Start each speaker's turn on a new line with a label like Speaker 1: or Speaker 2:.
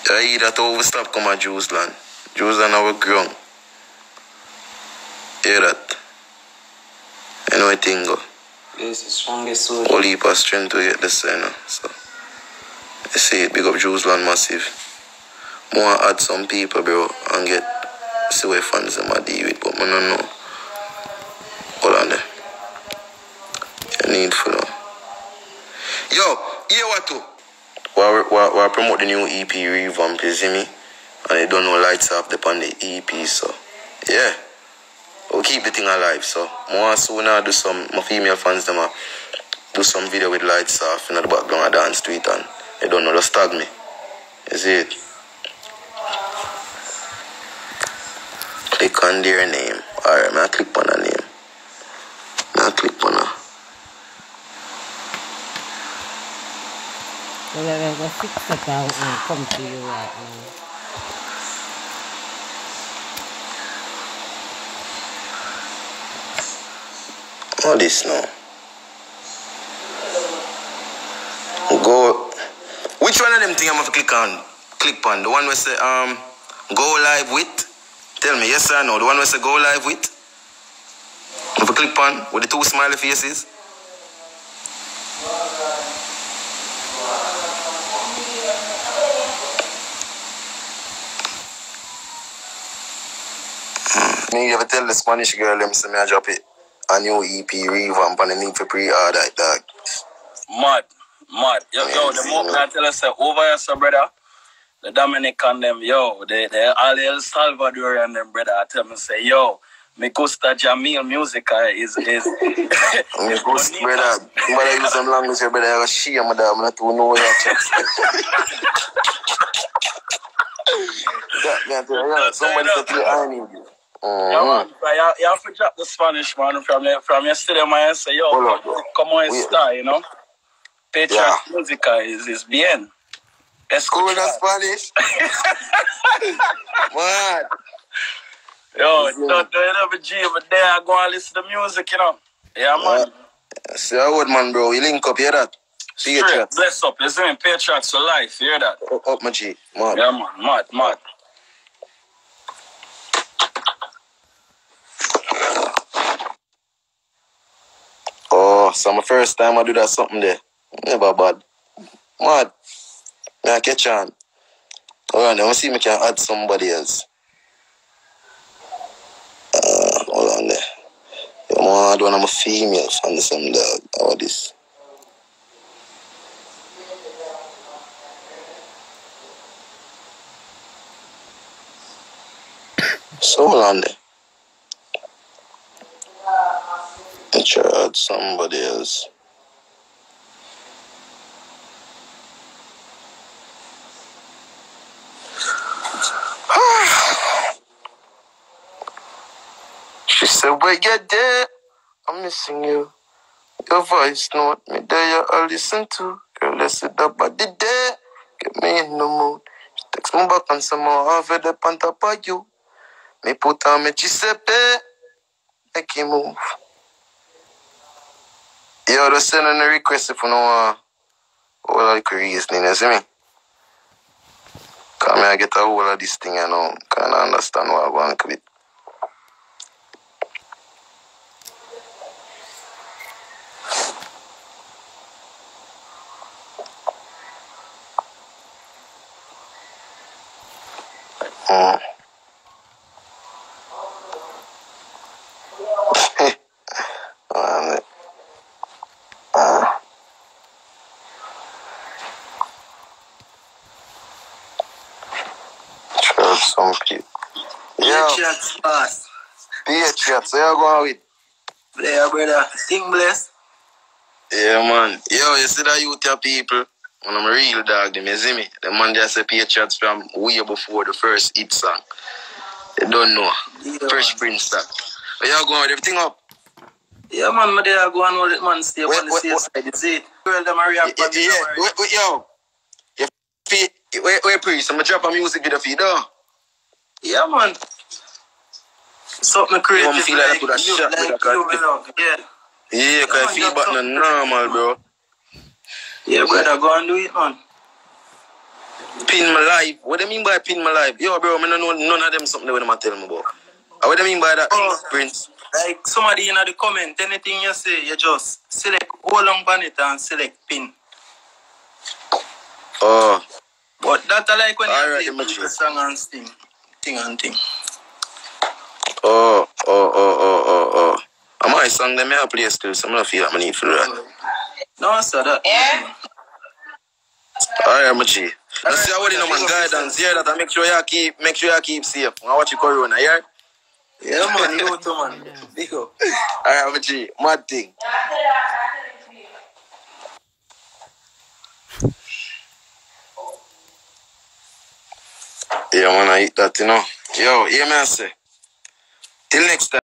Speaker 1: Yeah, I that over stop come at Jerusalem. Jerusalem our ground. Hear that? You know what thing go?
Speaker 2: Yes, it's strongest sword.
Speaker 1: Whole heap of strength to get this, you know. So, you see it, big up Jerusalem massive. More add some people, bro, and get, see what fans them are deal with, but I don't know. Hold on there. You need for them. Yo, hear what too? We're promote the new EP revamp, you see me? And they don't know lights up upon the EP, so, yeah. We'll keep the thing alive, so more soon I do some, my female fans them do some video with lights off in the background, I dance to it and they don't know, just tag me. You see it? Click on their name. Alright, I click on a name. I click on a.
Speaker 3: Well, there's a 6 second will come to you right now.
Speaker 1: What this now? Go. Which one of them things I'm going to click on? The one where say go live with? Tell me, yes or no? The one where say go live with? If I click on with the two smiley faces? Me ever tell the Spanish girl them say me I drop it a new EP revamp and I need to pre-order it, dog.
Speaker 4: Mad. Yo, the more I tell us over here, so brother, the Dominican them, yo, the all El Salvadorian them, brother, I tell me say, yo, me gusta Jamil music is
Speaker 1: me gusta, brother. But I use some language, brother. I was shame, my dog. I'm not too know your checks. Somebody said to you, I need you.
Speaker 4: Yeah, man, you have to drop the Spanish, man, from yesterday, man, and say, yo, come on, star, you know? Patriot Musica is bien.
Speaker 1: Cool, that's Spanish. Man.
Speaker 4: Yo, don't do it every G, but there I go and listen to music, you know? Yeah, man.
Speaker 1: See how old man, bro. You link up, hear that?
Speaker 4: Straight, bless up. Listen, Patriots for life, hear that?
Speaker 1: Up, my G. Mad.
Speaker 4: Yeah, man, mad.
Speaker 1: Oh, so my first time I do that something there. Never bad. Mad. I catch on. Alright, let me see if I can add somebody else. Hold on there. I'm gonna add one of my females on this some dog. How about this? So hold on there. Let's try to add somebody else. She said, where you there? I'm missing you. Your voice note me there, I listen to. Girl, let's sit up at the day. Get me in the mood. She text me back and some more. I've had up on top of you. Me put on me Giuseppe. Make him move. Yo, just send in a request if you know all of the reasoning, you see me? Because I get a whole of this thing, you know. Can't understand what I want to do. Some people.
Speaker 2: Patriots fast.
Speaker 1: Patriots, so you going with?
Speaker 2: Yeah, brother. Thing blessed.
Speaker 1: Yeah, man. Yo, you see that youth your people? When I'm a real dog, them, you see me? The man there say Patriots from way before the first hit song. They don't know.
Speaker 2: Yeah,
Speaker 1: Fresh Prince that. But you going with everything up?
Speaker 2: Yeah, man, but they are going all it, man. Stay on the safe side. You see it? Well, them are react.
Speaker 1: Yo. Wait, please. I'm going to drop a music video for you, though.
Speaker 2: Yeah, man. Something crazy.
Speaker 1: You feel like I could have shot with a car. Yeah, because I feel back not normal, bro.
Speaker 2: Yeah, brother, go and do it, man.
Speaker 1: Pin my life. What do you mean by pin my life? Yo, bro, I don't know none of them something they want to tell me about. What do you mean by that, Prince?
Speaker 2: Like somebody in the comment, anything you say, you just select all on on it and select pin.
Speaker 1: Oh.
Speaker 2: But that's like when
Speaker 1: Alright,
Speaker 2: you play the song and thing and thing.
Speaker 1: Oh. I'm my song them I play still, so I don't feel like I need for that.
Speaker 2: No, sir, that.
Speaker 5: Yeah.
Speaker 1: Alright, my G. Let's see how you know my guidance here that I make sure you keep safe. I watch you corona, yeah?
Speaker 2: Yeah, man, you too, man. Big up.
Speaker 1: Alright, my G. Mad thing. Yeah, man, I eat that, you know. Yo, hear me I say. Till next time.